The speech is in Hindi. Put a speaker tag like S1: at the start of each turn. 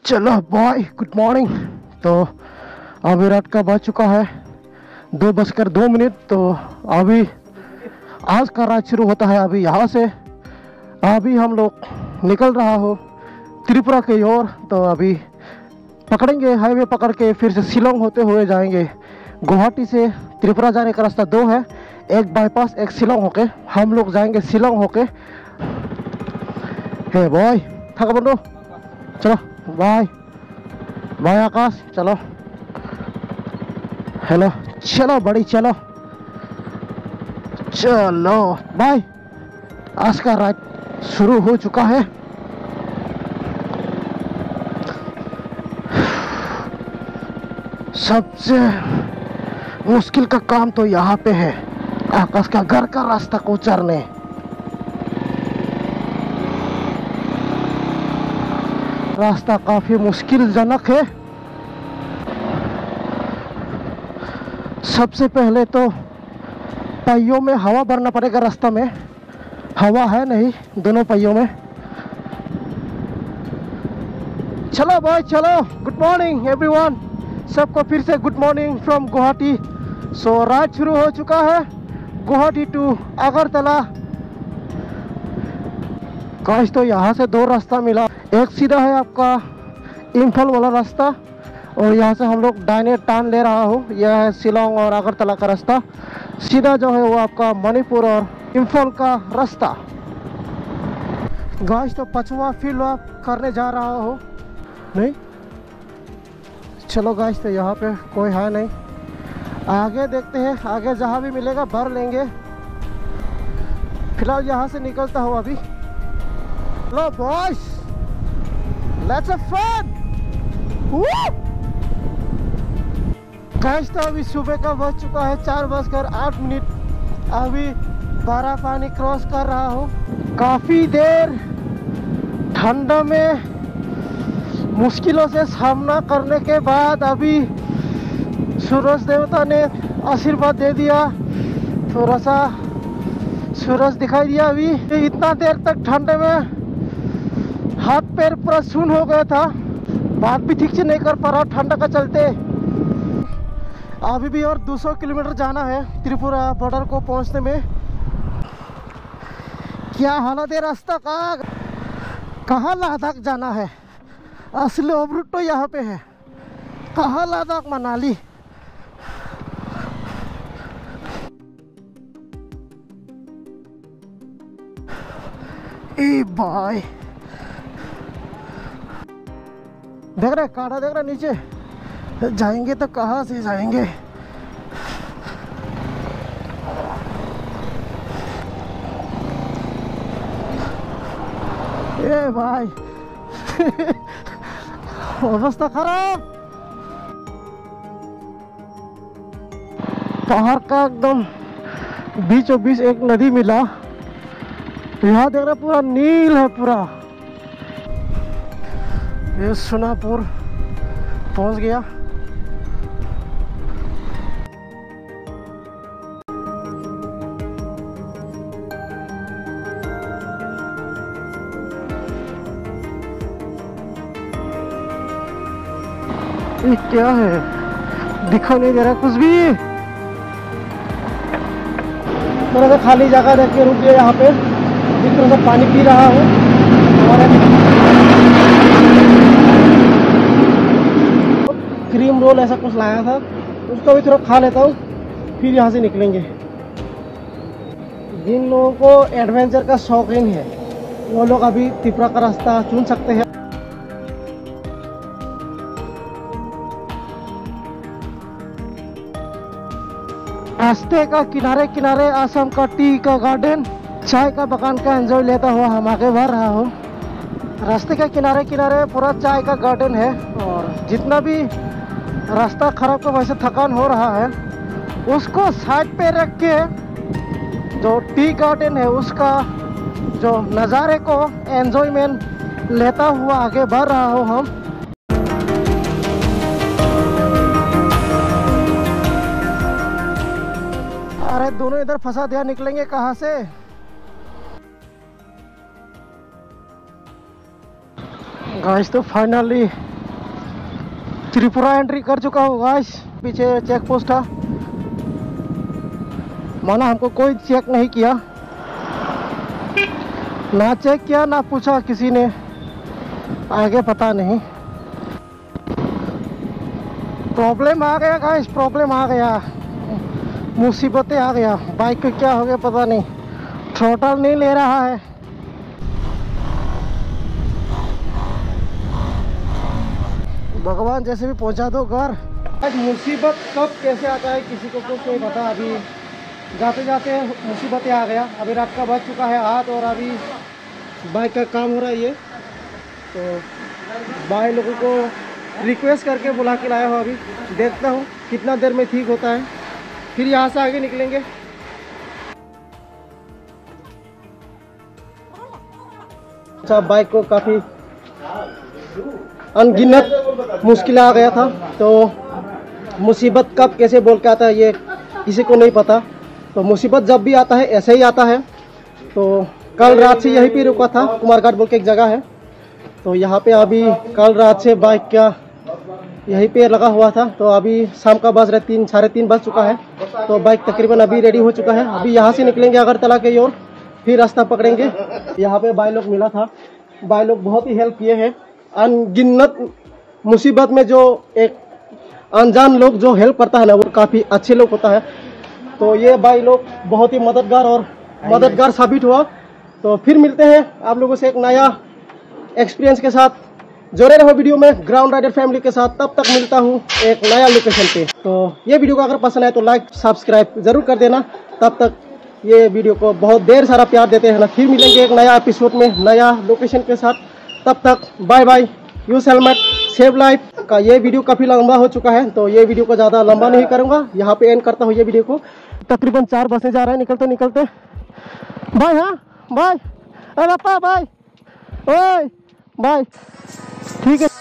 S1: चलो बॉय, गुड मॉर्निंग। तो अभी रात का बज चुका है 2:02। तो अभी आज का रात शुरू होता है। अभी यहाँ से अभी हम लोग निकल रहा हो त्रिपुरा की ओर। तो अभी पकड़ेंगे हाईवे, पकड़ के फिर से शिलोंग होते हुए जाएंगे। गुवाहाटी से त्रिपुरा जाने का रास्ता दो है, एक बाईपास एक शिलोंग होके। हम लोग जाएंगे शिलोंग होके। हे बॉय, थका बंदो, चलो बाय बाय आकाश, चलो हेलो, चलो बड़ी, चलो चलो बाय। आज का राइड शुरू हो चुका है। सबसे मुश्किल का काम तो यहाँ पे है, आकाश का घर का रास्ता को चढ़ने। रास्ता काफी मुश्किलजनक है। सबसे पहले तो पहियों में हवा भरना पड़ेगा। रास्ता में हवा है नहीं दोनों पहियों में। चलो भाई चलो, गुड मॉर्निंग एवरीवन। सबको फिर से good morning from Guwahati. So ride शुरू हो चुका है गुवाहाटी टू अगरतला। गाइस, तो यहाँ से दो रास्ता मिला। एक सीधा है आपका इम्फाल वाला रास्ता, और यहाँ से हम लोग दाहिने टर्न ले रहा हूँ। यह है शिलोंग और अगरतला का रास्ता। सीधा जो है वो आपका मणिपुर और इम्फाल का रास्ता। गाइस, तो पचवा फील्ड आप करने जा रहा हो नहीं। चलो गाइस, तो यहाँ पे कोई है नहीं। आगे देखते हैं, आगे जहाँ भी मिलेगा भर लेंगे। फिलहाल यहाँ से निकलता हूँ अभी। Hello boys, let's have fun. Guys, तो अभी सुबह का बज चुका है 4:08। अभी बारा पानी क्रॉस कर रहा हूँ। काफ़ी देर ठंडा में मुश्किलों से सामना करने के बाद अभी सूरज देवता ने आशीर्वाद दे दिया। थोड़ा सा सूरज दिखाई दिया। अभी इतना देर तक ठंडे में हाथ पैर पूरा सून हो गया था, बात भी ठीक से नहीं कर पा रहा ठंडा का चलते। अभी भी और 200 किलोमीटर जाना है त्रिपुरा बॉर्डर को पहुंचने में। क्या हालत है रास्ता का। कहाँ लद्दाख जाना है, असली ओवरूट तो यहाँ पे है। कहाँ लद्दाख मनाली। ए भाई, देख रहे काड़ा, देख रहे नीचे। जाएंगे तो कहाँ से जाएंगे। ए भाई अवस्था खराब। पहाड़ का एकदम बीचों बीच एक नदी मिला। यहाँ देख रहे पूरा नील है पूरा। ये सोनापुर पहुंच गया। ये क्या है, दिखा नहीं दे रहा कुछ भी। थोड़ा सा खाली जगह देख के रुक गया यहाँ पे। जिस तरह से पानी पी रहा हूँ। क्रीम रोल ऐसा कुछ लाया था, उसको भी थोड़ा खा लेता हूँ, फिर यहाँ से निकलेंगे। जिन लोगों को एडवेंचर का शौकीन है वो लोग अभी त्रिपुरा का रास्ता चुन सकते हैं। रास्ते का किनारे किनारे आसाम का टी का गार्डन, चाय का बगान का एंजॉय लेता हुआ हम आगे बढ़ रहा हूँ। रास्ते के किनारे किनारे पूरा चाय का गार्डन है, और जितना भी रास्ता खराब का वैसे थकान हो रहा है उसको साइड पे रख के जो टी गार्डन है उसका जो नज़ारे को एंजॉयमेंट लेता हुआ आगे बढ़ रहा हूँ हम। अरे दोनों इधर फंसा दिया, निकलेंगे कहाँ से। गाइस, तो फाइनली त्रिपुरा एंट्री कर चुका हूँ गाइस। पीछे चेक पोस्ट था, माना हमको कोई चेक नहीं किया, ना चेक किया ना पूछा किसी ने, आगे पता नहीं। प्रॉब्लम आ गया गाइस, प्रॉब्लम आ गया, मुसीबतें आ गया। बाइक को क्या हो गया पता नहीं, थ्रोटल नहीं ले रहा है। भगवान जैसे भी पहुंचा दो घर। आज मुसीबत कब कैसे आता है किसी को कुछ नहीं पता। अभी जाते जाते मुसीबतें आ गया। अभी रात का बज चुका है 8 और अभी बाइक का काम हो रहा है ये। तो भाई लोगों को रिक्वेस्ट करके बुला के लाया हूँ। अभी देखता हूँ कितना देर में ठीक होता है, फिर यहाँ से आगे निकलेंगे। अच्छा, बाइक को काफ़ी अनगिनत मुश्किल आ गया था। तो मुसीबत कब कैसे बोल के आता है ये किसी को नहीं पता। तो मुसीबत जब भी आता है ऐसे ही आता है। तो कल रात से यहीं पे रुका था, कुमारघाट बोल के एक जगह है। तो यहाँ पे अभी कल रात से बाइक का यहीं पे लगा हुआ था। तो अभी शाम का बज रहा है 3, साढ़े 3 बज चुका है। तो बाइक तकरीबन अभी रेडी हो चुका है। अभी यहाँ से निकलेंगे अगरतला के ओर, फिर रास्ता पकड़ेंगे। यहाँ पे भाई लोग मिला था, भाई लोग बहुत ही हेल्प किए हैं। अनगिनत मुसीबत में जो एक अनजान लोग जो हेल्प करता है ना, वो काफ़ी अच्छे लोग होता है। तो ये भाई लोग बहुत ही मददगार साबित हुआ। तो फिर मिलते हैं आप लोगों से एक नया एक्सपीरियंस के साथ। जुड़े रहो वीडियो में ग्राउंड राइडर फैमिली के साथ। तब तक मिलता हूँ एक नया लोकेशन पे। तो ये वीडियो को अगर पसंद आए तो लाइक सब्सक्राइब जरूर कर देना। तब तक ये वीडियो को बहुत ढेर सारा प्यार देते हैं ना। फिर मिलेंगे एक नया एपिसोड में नया लोकेशन के साथ। तब तक bye bye. Use helmet, save life का ये वीडियो काफ़ी लंबा हो चुका है। तो ये वीडियो को ज़्यादा लंबा नहीं करूँगा, यहाँ पे एंड करता हूँ ये वीडियो को। तकरीबन 4 बसें जा रहे हैं निकलते बाय। हाँ बाय, अरे बाय, ओए बाय, ठीक है।